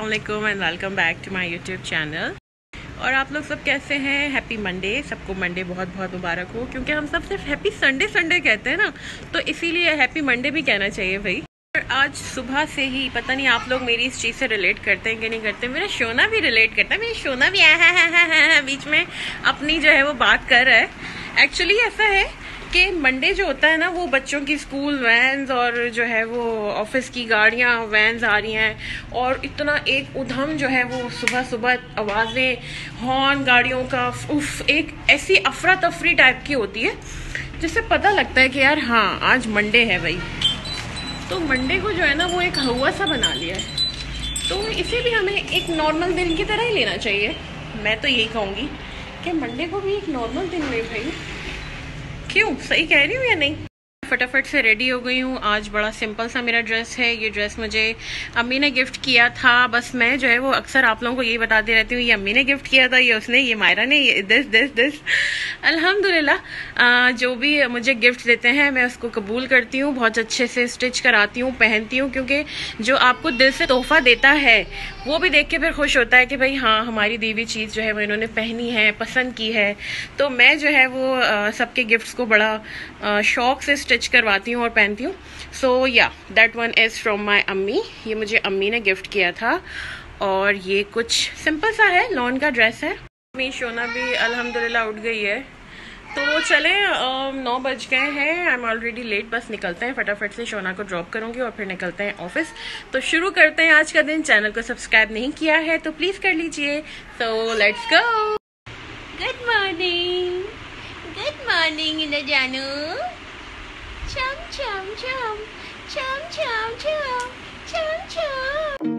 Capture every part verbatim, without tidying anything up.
अस्सलाम वालेकुम and welcome back to my YouTube channel. और आप लोग सब कैसे हैं? Happy Monday. सबको मंडे बहुत बहुत मुबारक हो, क्योंकि हम सब सिर्फ हैप्पी संडे संडे कहते हैं ना, तो इसीलिए हैप्पी मंडे भी कहना चाहिए भाई। और आज सुबह से ही पता नहीं आप लोग मेरी इस चीज़ से रिलेट करते हैं कि नहीं करते। मेरा शोना भी रिलेट करता है, मेरा शोना भी है, है, है, है, है, बीच में अपनी जो है वो बात कर रहा है। एक्चुअली ऐसा है कि मंडे जो होता है ना, वो बच्चों की स्कूल वैन्स और जो है वो ऑफिस की गाड़ियां वैन्स आ रही हैं, और इतना एक उधम जो है वो सुबह सुबह आवाज़ें, हॉर्न गाड़ियों का, उफ, एक ऐसी अफरा तफरी टाइप की होती है जिससे पता लगता है कि यार हाँ आज मंडे है भाई। तो मंडे को जो है ना वो एक हवा सा बना लिया है, तो इसे भी हमें एक नॉर्मल दिन की तरह ही लेना चाहिए। मैं तो यही कहूँगी कि मंडे को भी एक नॉर्मल दिन ले भाई। क्यों, सही कह रही हूँ या नहीं? फटाफट से रेडी हो गई हूँ। आज बड़ा सिंपल सा मेरा ड्रेस है। ये ड्रेस मुझे अम्मी ने गिफ्ट किया था। बस मैं जो है वो अक्सर आप लोगों को यही बताती रहती हूँ, ये अम्मी ने गिफ्ट किया था, ये उसने, ये मायरा ने, ये दिस दिस दिस। अल्हम्दुलिल्लाह जो भी मुझे गिफ्ट देते हैं मैं उसको कबूल करती हूँ, बहुत अच्छे से स्टिच कराती हूँ, पहनती हूँ, क्योंकि जो आपको दिल से तोहफा देता है वो भी देख के फिर खुश होता है कि भाई हाँ हमारी दी हुई चीज़ जो है वो इन्होंने पहनी है, पसंद की है। तो मैं जो है वो सबके गिफ्ट्स को बड़ा शौक से स्टिच करवाती हूँ और पहनती हूँ। So yeah that one is from my अम्मी। ये मुझे अम्मी ने गिफ्ट किया था और ये कुछ सिंपल सा है, लॉन का ड्रेस है। अम्मी शोना भी अल्हम्दुलिल्लाह उठ गई है, तो चले नौ बज गए हैं। I am already late. बस निकलते हैं, फटाफट से शोना को ड्रॉप करूंगी और फिर निकलते हैं ऑफिस। तो शुरू करते हैं आज का दिन। चैनल को सब्सक्राइब नहीं किया है तो प्लीज़ कर लीजिए। So let's go. Good morning, good morning इधर जानू। चम चम चम चम चम चम चम चम।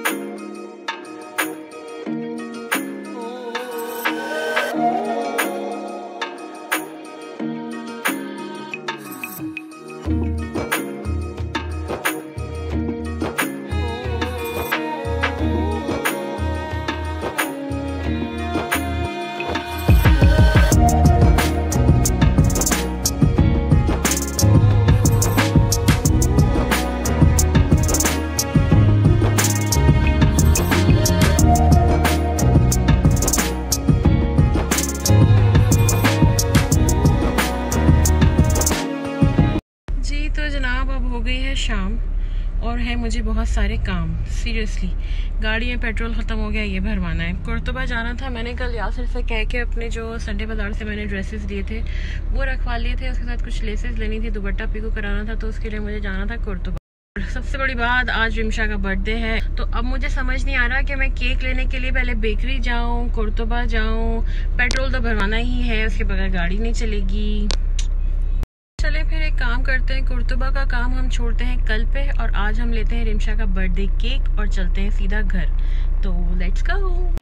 शाम और है मुझे बहुत सारे काम। सीरियसली गाड़ी में पेट्रोल ख़त्म हो गया, ये भरवाना है। कुर्तुबा जाना था, मैंने कल यासिर से कह के अपने जो संडे बाजार से मैंने ड्रेसेस लिए थे वो रखवा लिए थे। उसके साथ कुछ लेसेस लेनी थी, दुपट्टा पिको कराना था, तो उसके लिए मुझे जाना था कुर्तुबा। सबसे बड़ी बात, आज रिमशा का बर्थडे है, तो अब मुझे समझ नहीं आ रहा कि मैं केक लेने के लिए पहले बेकरी जाऊँ, कुर्तुबा जाऊँ। पेट्रोल तो भरवाना ही है, उसके बगैर गाड़ी नहीं चलेगी। चले फिर एक काम करते हैं, कुर्तुबा का काम हम छोड़ते हैं कल पे, और आज हम लेते हैं रिमशा का बर्थडे केक और चलते हैं सीधा घर। तो लेट्स गो।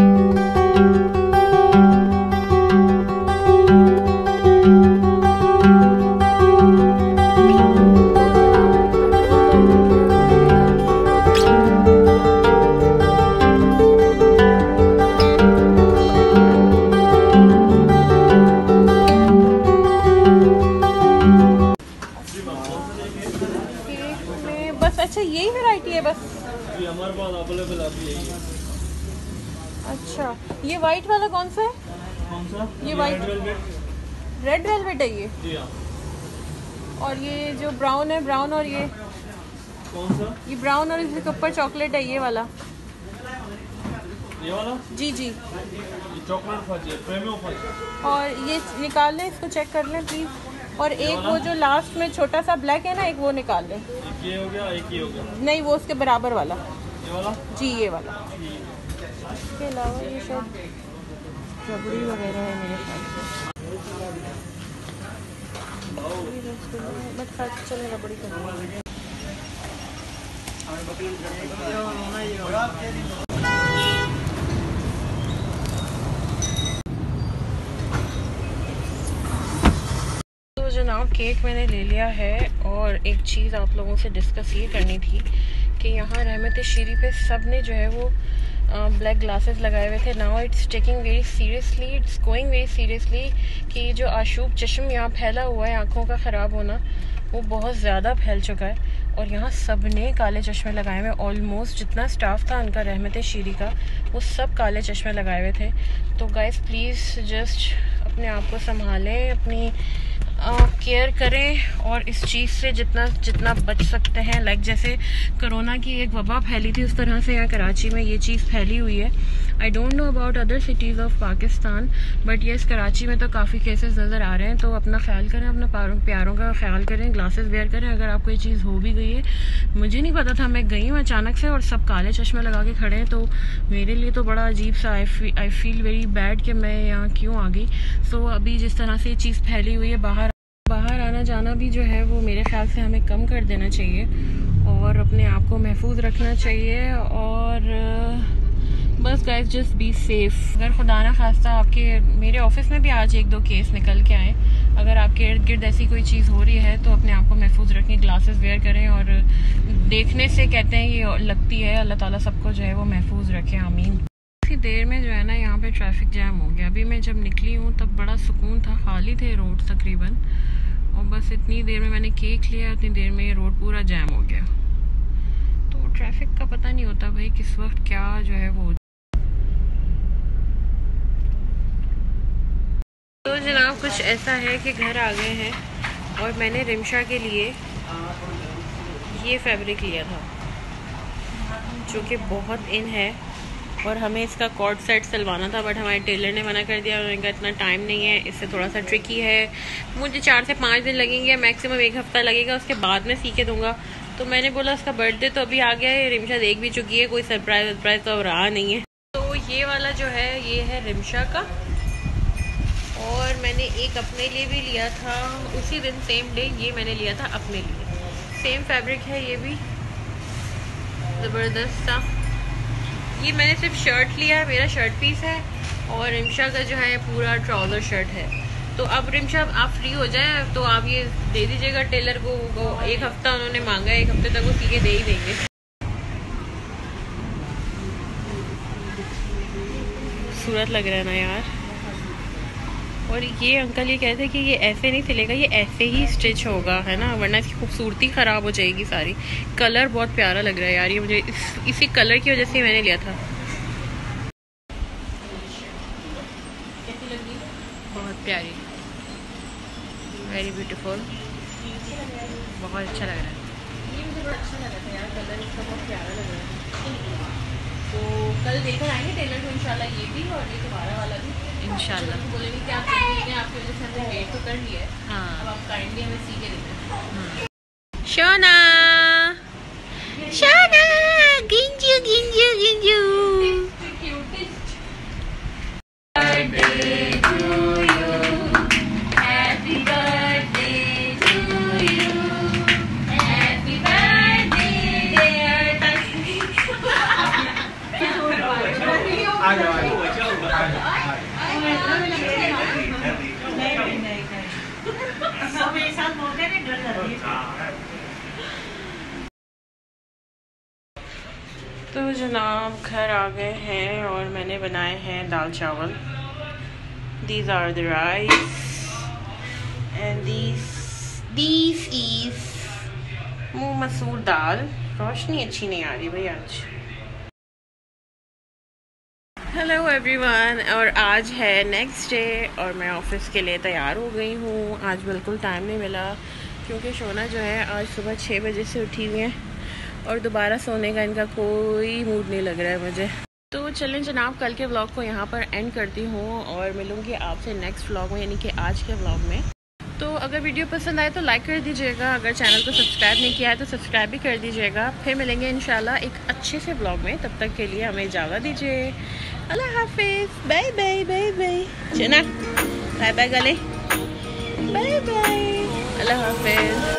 अच्छा यही वैरायटी है बस? जी हमारे पास अवेलेबल अभी यही है। अच्छा ये वाइट वाला कौन सा है? कौन सा? ये वाइट रेड वेलवेट है ये? जी हाँ। और ये जो ब्राउन है, ब्राउन, और ये कौन सा? ये ब्राउन और इसके ऊपर चॉकलेट है, ये वाला? ये वाला? जी जी, ये चॉकलेट फज है, प्रीमियम फज। और ये निकाल लें, इसको चेक कर लें प्लीज। और एक वो जो लास्ट में छोटा सा ब्लैक है ना, एक वो निकाल लें। एक ये हो गया, एक ये हो गया। नहीं, वो उसके बराबर वाला। ये वाला? जी ये वाला। इसके अलावा ये शायद रबड़ी वगैरह है मेरे ख्याल से, बट खर्च चले रबड़ी कर। जनाब केक मैंने ले लिया है, और एक चीज़ आप लोगों से डिस्कस ये करनी थी कि यहाँ रहमत शीरी पे सब ने जो है वो ब्लैक ग्लासेस लगाए हुए थे। Now it's taking very seriously, it's going very seriously कि जो आशूब चश्म यहाँ फैला हुआ है, आँखों का ख़राब होना, वो बहुत ज़्यादा फैल चुका है और यहाँ सब ने काले चश्मे लगाए हुए, ऑलमोस्ट जितना स्टाफ था उनका रहमत शीरी का, वो सब काले चश्मे लगाए हुए थे। तो गाइस प्लीज़ जस्ट अपने आप को संभालें, अपनी केयर करें और इस चीज़ से जितना जितना बच सकते हैं। लाइक जैसे कोरोना की एक वबा फैली थी, उस तरह से यहाँ कराची में ये चीज़ फैली हुई है। I don't know about other cities of Pakistan, but yes Karachi में तो काफ़ी केसेस नज़र आ रहे हैं। तो अपना ख्याल करें, अपना प्यारों का ख्याल करें, ग्लासेस वेयर करें। अगर आपको ये चीज़ हो भी गई है, मुझे नहीं पता था, मैं गई हूँ अचानक से और सब काले चश्मे लगा के खड़े हैं, तो मेरे लिए तो बड़ा अजीब सा, I I feel very bad कि मैं यहाँ क्यों आ गई। सो so, अभी जिस तरह से ये चीज़ फैली हुई है, बाहर बाहर आना जाना भी जो है वो मेरे ख्याल से हमें कम कर देना चाहिए और अपने आप को महफूज रखना चाहिए। और बस गाइस जस्ट बी सेफ। अगर खुदा ना खास्ता आपके, मेरे ऑफिस में भी आज एक दो केस निकल के आए, अगर आपके इर्द गिर्द ऐसी कोई चीज़ हो रही है तो अपने आप को महफूज रखें, ग्लासेस वेयर करें। और देखने से कहते हैं ये लगती है, अल्लाह ताला सबको जो है वो महफूज रखे, आमीन। काफ़ी देर में जो है ना यहाँ पे ट्रैफिक जैम हो गया। अभी मैं जब निकली हूँ तब बड़ा सुकून था, खाली थे रोड तकरीबन, और बस इतनी देर में मैंने केक लिया, उतनी देर में ये रोड पूरा जैम हो गया। तो ट्रैफिक का पता नहीं होता भाई किस वक्त क्या जो है वो। तो जनाब कुछ ऐसा है कि घर आ गए हैं और मैंने रिमशा के लिए ये फैब्रिक लिया था जो कि बहुत इन है और हमें इसका कॉर्ड सेट सिलवाना था, बट हमारे टेलर ने मना कर दिया। उन्होंने कहा इतना टाइम नहीं है, इससे थोड़ा सा ट्रिकी है, मुझे चार से पाँच दिन लगेंगे, मैक्सिमम एक हफ्ता लगेगा, उसके बाद मैं सी के दूँगा। तो मैंने बोला उसका बर्थडे तो अभी आ गया है, रिमशा देख भी चुकी है, कोई सरप्राइज वरप्राइज तो रहा नहीं है। तो ये वाला जो है ये है रिमशा का, और मैंने एक अपने लिए भी लिया था उसी दिन, सेम डे ये मैंने लिया था अपने लिए। सेम फैब्रिक है, ये भी ज़बरदस्त था। ये मैंने सिर्फ शर्ट लिया है, मेरा शर्ट पीस है, और रिमशा का जो है पूरा ट्राउज़र शर्ट है। तो अब रिमशा आप फ्री हो जाए तो आप ये दे दीजिएगा टेलर को, वो एक हफ्ता उन्होंने मांगा है, एक हफ्ते तक वो सी के दे ही देंगे। खूबसूरत लग रहा है ना यार। और ये अंकल ये कहते हैं कि ये ऐसे नहीं सिलेगा, ये ऐसे ही स्टिच होगा, है ना, वरना इसकी खूबसूरती ख़राब हो जाएगी सारी। कलर बहुत प्यारा लग रहा है यार, ये मुझे इस, इसी कलर की वजह से मैंने लिया था। कैसी लगी? बहुत प्यारी, वेरी ब्यूटीफुल, बहुत अच्छा लग रहा है। ये मुझे बहुत अच्छा लगा था यार, कलर इसका बहुत प्यारा लग रहा है। तो कल देखकर आएंगे टेलर को इंशाल्लाह, ये भी और ये तुम्हारा वाला भी इंशाल्लाह। बोलेंगे कि आप आपकी वजह से हमने वेट तो कर लिया है, हाँ, अब आप काइंडली हमें सी के देते हैं। शोना शोना गिंजू गिंजू गिंजू, birthday to you, happy birthday to you, happy birthday dear Tasmeer. आ जाओ आ जाओ। तो जनाब घर आ गए हैं और मैंने बनाए हैं दाल चावल। These are the rice and these these is moong masoor dal. रोशनी अच्छी नहीं आ रही भाई आज। हेलो एवरीवन, और आज है नेक्स्ट डे और मैं ऑफ़िस के लिए तैयार हो गई हूँ। आज बिल्कुल टाइम नहीं मिला क्योंकि शोना जो है आज सुबह छः बजे से उठी हुई हैं और दोबारा सोने का इनका कोई मूड नहीं लग रहा है मुझे। तो चलें जनाब, कल के व्लॉग को यहाँ पर एंड करती हूँ और मिलूँगी आपसे नेक्स्ट व्लॉग में, यानी कि आज के व्लॉग में। तो अगर वीडियो पसंद आए तो लाइक कर दीजिएगा, अगर चैनल को सब्सक्राइब नहीं किया है तो सब्सक्राइब भी कर दीजिएगा। फिर मिलेंगे इंशाल्लाह एक अच्छे से व्लॉग में, तब तक के लिए हमें इजाज़त दीजिए। अल्लाह हाफिज़, बाय बाय बाय बाय। चना बाय बाय गले, बाय बाय, अल्लाह हाफिज़।